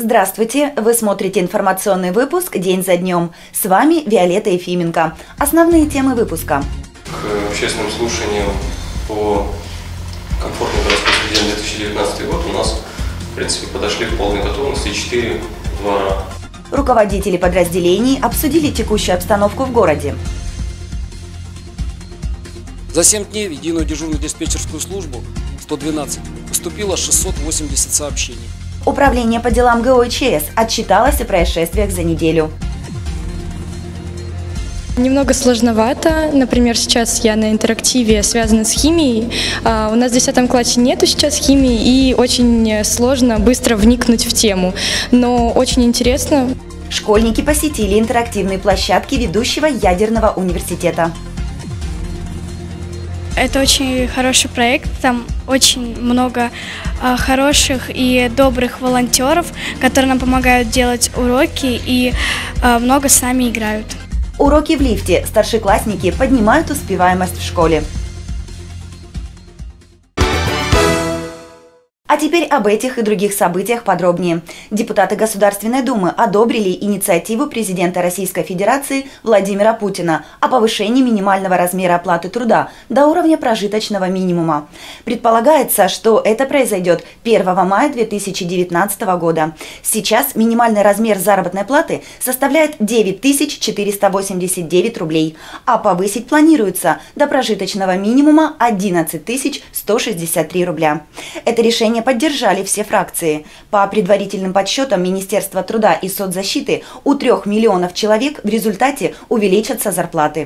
Здравствуйте! Вы смотрите информационный выпуск «День за днем». С вами Виолетта Ефименко. Основные темы выпуска. К общественным слушаниям по комфортной городской среде на 2019 год у нас, в принципе, подошли в полной готовности 4 двора. Руководители подразделений обсудили текущую обстановку в городе. За 7 дней в единую дежурно-диспетчерскую службу 112 поступило 680 сообщений. Управление по делам ГОЧС отчиталось о происшествиях за неделю. Немного сложновато. Например, сейчас я на интерактиве, связанном с химией. У нас в 10 классе нету сейчас химии, и очень сложно быстро вникнуть в тему. Но очень интересно. Школьники посетили интерактивные площадки ведущего ядерного университета. Это очень хороший проект, там очень много хороших и добрых волонтеров, которые нам помогают делать уроки и много с нами играют. Уроки в лифте. Старшеклассники поднимают успеваемость в школе. А теперь об этих и других событиях подробнее. Депутаты Государственной Думы одобрили инициативу президента Российской Федерации Владимира Путина о повышении минимального размера оплаты труда до уровня прожиточного минимума. Предполагается, что это произойдет 1 мая 2019 года. Сейчас минимальный размер заработной платы составляет 9489 рублей, а повысить планируется до прожиточного минимума 11163 рубля. Это решение поддержали все фракции. По предварительным подсчетам Министерства труда и соцзащиты у 3 миллионов человек в результате увеличатся зарплаты.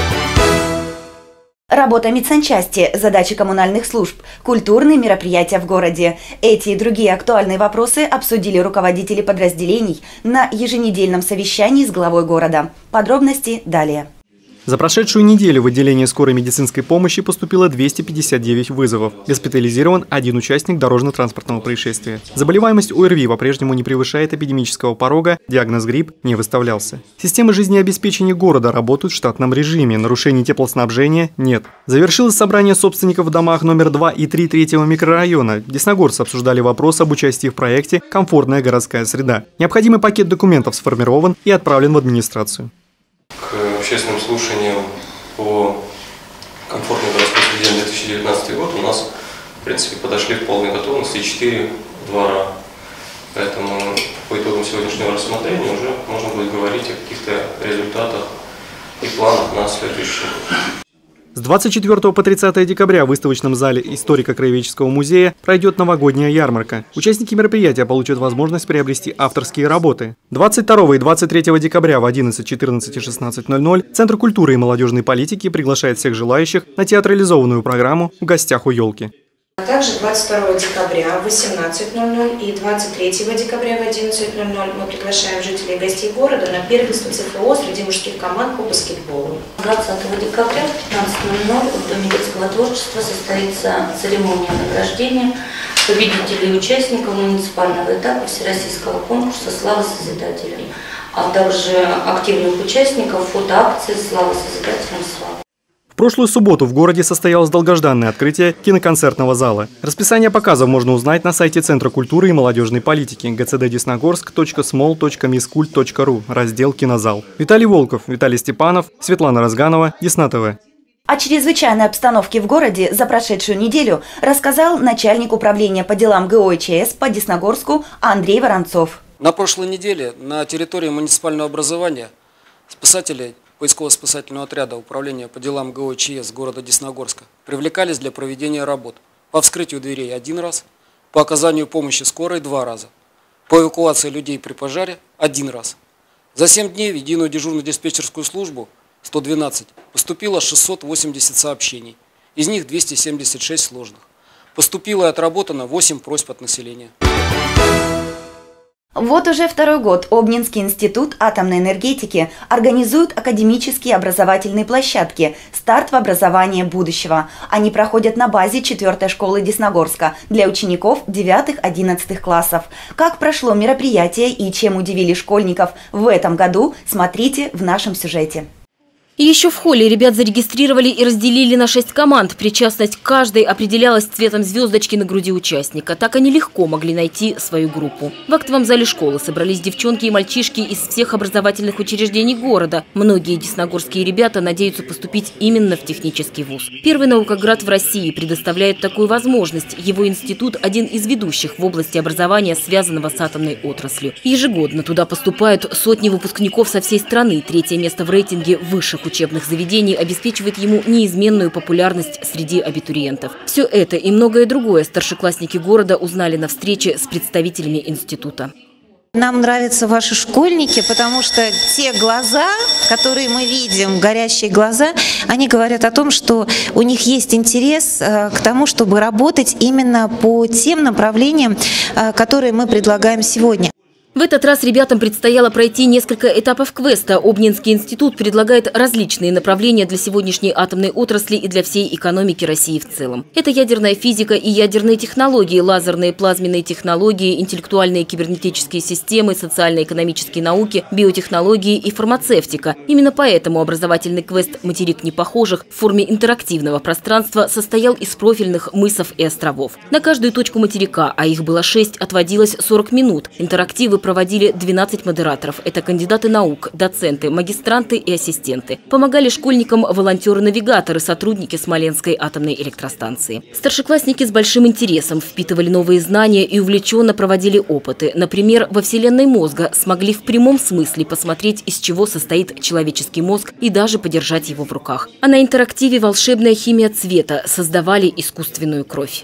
Работа медсанчасти, задачи коммунальных служб, культурные мероприятия в городе. Эти и другие актуальные вопросы обсудили руководители подразделений на еженедельном совещании с главой города. Подробности далее. За прошедшую неделю в отделение скорой медицинской помощи поступило 259 вызовов. Госпитализирован один участник дорожно-транспортного происшествия. Заболеваемость ОРВИ по-прежнему не превышает эпидемического порога, диагноз грипп не выставлялся. Системы жизнеобеспечения города работают в штатном режиме, нарушений теплоснабжения нет. Завершилось собрание собственников в домах номер 2 и 3 третьего микрорайона. Десногорцы обсуждали вопрос об участии в проекте «Комфортная городская среда». Необходимый пакет документов сформирован и отправлен в администрацию. К общественным слушаниям по комфортной городской среде на 2019 год у нас, в принципе, подошли в полной готовности 4 двора. Поэтому по итогам сегодняшнего рассмотрения уже можно будет говорить о каких-то результатах и планах на следующий год. С 24 по 30 декабря в выставочном зале историко-краеведческого музея пройдет новогодняя ярмарка. Участники мероприятия получат возможность приобрести авторские работы. 22 и 23 декабря в 11, 14 и 16:00 Центр культуры и молодежной политики приглашает всех желающих на театрализованную программу «В гостях у елки». Также 22 декабря в 18:00 и 23 декабря в 11:00 мы приглашаем жителей и гостей города на первенство ЦФО среди мужских команд по баскетболу. 20 декабря в 15:00 в Доме детского творчества состоится церемония награждения победителей и участников муниципального этапа всероссийского конкурса «Слава Созидателям», а также активных участников фотоакции «Слава Созидателям, слава». В прошлую субботу в городе состоялось долгожданное открытие киноконцертного зала. Расписание показов можно узнать на сайте Центра культуры и молодежной политики gcddesnogorsk.smol.miscult.ru, раздел «Кинозал». Виталий Волков, Виталий Степанов, Светлана Разганова, Десна ТВ. О чрезвычайной обстановке в городе за прошедшую неделю рассказал начальник управления по делам ГОЧС по Десногорску Андрей Воронцов. На прошлой неделе на территории муниципального образования спасатели поисково-спасательного отряда Управления по делам ГОЧС города Десногорска привлекались для проведения работ по вскрытию дверей 1 раз, по оказанию помощи скорой 2 раза, по эвакуации людей при пожаре 1 раз. За 7 дней в единую дежурно-диспетчерскую службу 112 поступило 680 сообщений, из них 276 сложных. Поступило и отработано 8 просьб от населения. Вот уже второй год Обнинский институт атомной энергетики организует академические образовательные площадки «Старт в образование будущего». Они проходят на базе 4-й школы Десногорска для учеников 9-11 классов. Как прошло мероприятие и чем удивили школьников в этом году, смотрите в нашем сюжете. И еще в холле ребят зарегистрировали и разделили на 6 команд. Причастность к каждой определялась цветом звездочки на груди участника. Так они легко могли найти свою группу. В актовом зале школы собрались девчонки и мальчишки из всех образовательных учреждений города. Многие десногорские ребята надеются поступить именно в технический вуз. Первый наукоград в России предоставляет такую возможность. Его институт – один из ведущих в области образования, связанного с атомной отраслью. Ежегодно туда поступают сотни выпускников со всей страны. Третье место в рейтинге высших учебных заведений обеспечивает ему неизменную популярность среди абитуриентов. Все это и многое другое старшеклассники города узнали на встрече с представителями института. Нам нравятся ваши школьники, потому что те глаза, которые мы видим, горящие глаза, они говорят о том, что у них есть интерес к тому, чтобы работать именно по тем направлениям, которые мы предлагаем сегодня. В этот раз ребятам предстояло пройти несколько этапов квеста. Обнинский институт предлагает различные направления для сегодняшней атомной отрасли и для всей экономики России в целом. Это ядерная физика и ядерные технологии, лазерные плазменные технологии, интеллектуальные кибернетические системы, социально-экономические науки, биотехнологии и фармацевтика. Именно поэтому образовательный квест «Материк непохожих» в форме интерактивного пространства состоял из профильных мысов и островов. На каждую точку материка, а их было 6, отводилось 40 минут. Интерактивы проводили 12 модераторов. Это кандидаты наук, доценты, магистранты и ассистенты. Помогали школьникам волонтеры-навигаторы, сотрудники Смоленской атомной электростанции. Старшеклассники с большим интересом впитывали новые знания и увлеченно проводили опыты. Например, во вселенной мозга смогли в прямом смысле посмотреть, из чего состоит человеческий мозг, и даже подержать его в руках. А на интерактиве «Волшебная химия цвета» создавали искусственную кровь.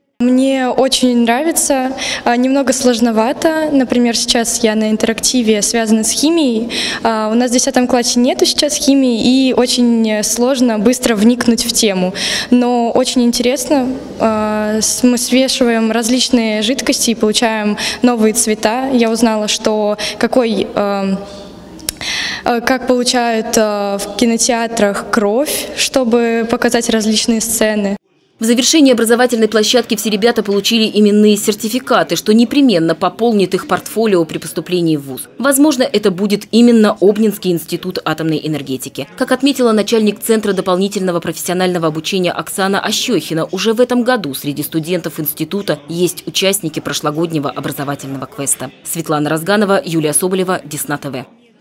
Мне очень нравится, немного сложновато. Например, сейчас я на интерактиве, связанной с химией. У нас в 10 классе нету сейчас химии, и очень сложно быстро вникнуть в тему. Но очень интересно. Мы смешиваем различные жидкости и получаем новые цвета. Я узнала, что как получают в кинотеатрах кровь, чтобы показать различные сцены. В завершении образовательной площадки все ребята получили именные сертификаты, что непременно пополнит их портфолио при поступлении в вуз. Возможно, это будет именно Обнинский институт атомной энергетики. Как отметила начальник Центра дополнительного профессионального обучения Оксана Ощехина, уже в этом году среди студентов института есть участники прошлогоднего образовательного квеста. Светлана Разганова, Юлия Соболева, Десна ТВ.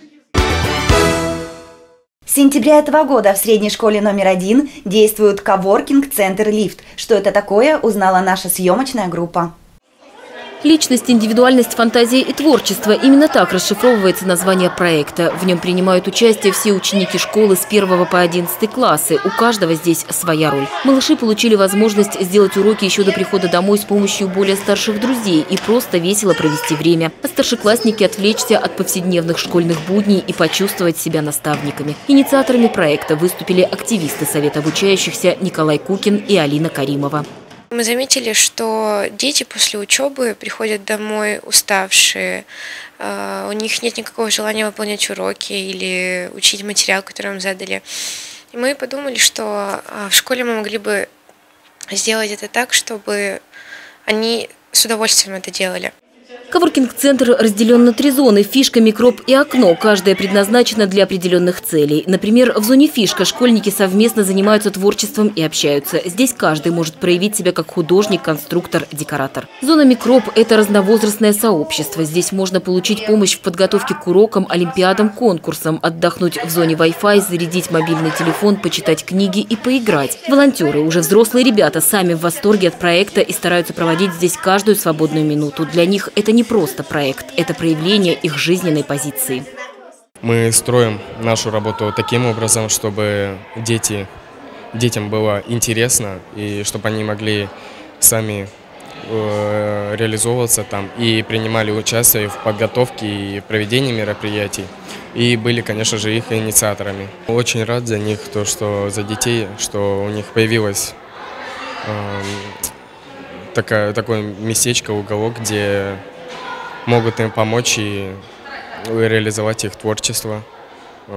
С сентября этого года в средней школе номер 1 действует коворкинг-центр «Лифт». Что это такое, узнала наша съемочная группа. Личность, индивидуальность, фантазия и творчество. Именно так расшифровывается название проекта. В нем принимают участие все ученики школы с 1 по 11 классы. У каждого здесь своя роль. Малыши получили возможность сделать уроки еще до прихода домой с помощью более старших друзей и просто весело провести время. А старшеклассники отвлечься от повседневных школьных будней и почувствовать себя наставниками. Инициаторами проекта выступили активисты Совета обучающихся Николай Кукин и Алина Каримова. Мы заметили, что дети после учебы приходят домой уставшие, у них нет никакого желания выполнять уроки или учить материал, который им задали. И мы подумали, что в школе мы могли бы сделать это так, чтобы они с удовольствием это делали. Коворкинг-центр разделен на 3 зоны – фишка, микроб и окно. Каждая предназначена для определенных целей. Например, в зоне фишка школьники совместно занимаются творчеством и общаются. Здесь каждый может проявить себя как художник, конструктор, декоратор. Зона микроб – это разновозрастное сообщество. Здесь можно получить помощь в подготовке к урокам, олимпиадам, конкурсам, отдохнуть в зоне Wi-Fi, зарядить мобильный телефон, почитать книги и поиграть. Волонтеры, уже взрослые ребята, сами в восторге от проекта и стараются проводить здесь каждую свободную минуту. Для них это не просто проект, это проявление их жизненной позиции. Мы строим нашу работу таким образом, чтобы детям было интересно и чтобы они могли сами реализовываться там и принимали участие в подготовке и проведении мероприятий и были, конечно же, их инициаторами. Очень рад за них, за детей, что у них появилось такое местечко, уголок, где могут им помочь и реализовать их творчество.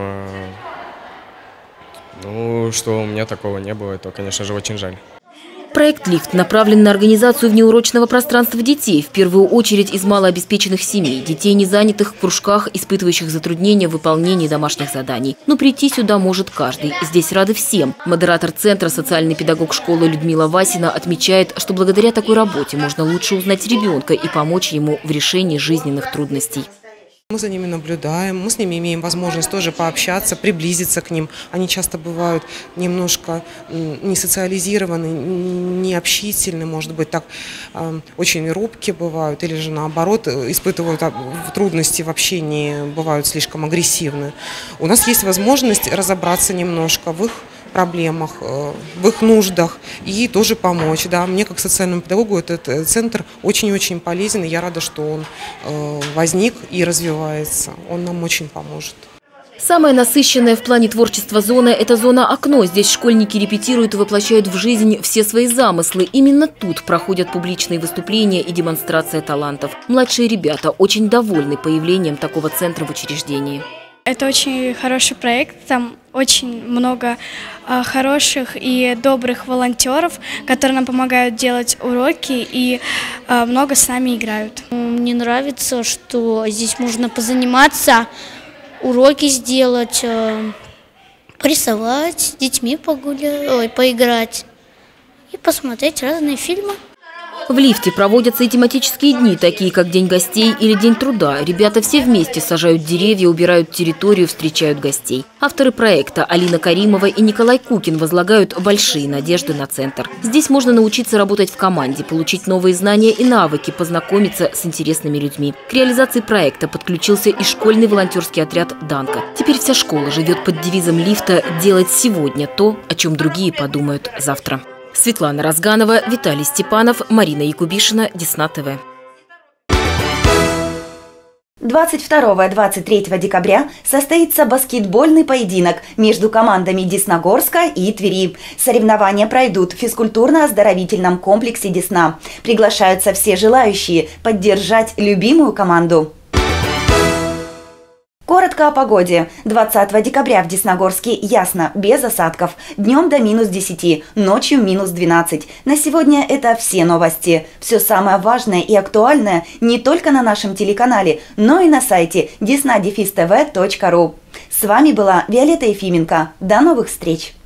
Что у меня такого не было, это, конечно же, очень жаль. Проект «Лифт» направлен на организацию внеурочного пространства детей, в первую очередь из малообеспеченных семей, детей, не занятых в кружках, испытывающих затруднения в выполнении домашних заданий. Но прийти сюда может каждый. Здесь рады всем. Модератор центра, социальный педагог школы Людмила Васина отмечает, что благодаря такой работе можно лучше узнать ребенка и помочь ему в решении жизненных трудностей. Мы за ними наблюдаем, мы с ними имеем возможность тоже пообщаться, приблизиться к ним. Они часто бывают немножко не социализированы, не общительны, может быть, так очень робкие бывают, или же наоборот испытывают трудности в общении, бывают слишком агрессивны. У нас есть возможность разобраться немножко в их проблемах, в их нуждах и тоже помочь. Да, мне как социальному педагогу этот центр очень-очень полезен, и я рада, что он возник и развивается. Он нам очень поможет. Самая насыщенная в плане творчества зона – это зона «Окно». Здесь школьники репетируют и воплощают в жизнь все свои замыслы. Именно тут проходят публичные выступления и демонстрация талантов. Младшие ребята очень довольны появлением такого центра в учреждении. Это очень хороший проект, там очень много хороших и добрых волонтеров, которые нам помогают делать уроки и много с нами играют. Мне нравится, что здесь можно позаниматься, уроки сделать, порисовать, с детьми поиграть и посмотреть разные фильмы. В лифте проводятся и тематические дни, такие как День гостей или День труда. Ребята все вместе сажают деревья, убирают территорию, встречают гостей. Авторы проекта Алина Каримова и Николай Кукин возлагают большие надежды на центр. Здесь можно научиться работать в команде, получить новые знания и навыки, познакомиться с интересными людьми. К реализации проекта подключился и школьный волонтерский отряд «Данка». Теперь вся школа живет под девизом лифта «Делать сегодня то, о чем другие подумают завтра». Светлана Разганова, Виталий Степанов, Марина Якубишина, Десна ТВ. 22-23 декабря состоится баскетбольный поединок между командами Десногорска и Твери. Соревнования пройдут в физкультурно-оздоровительном комплексе «Десна». Приглашаются все желающие поддержать любимую команду. Коротко о погоде. 20 декабря в Десногорске ясно, без осадков. Днем до -10, ночью -12. На сегодня это все новости. Все самое важное и актуальное не только на нашем телеканале, но и на сайте desna-tv.ru. С вами была Виолетта Ефименко. До новых встреч!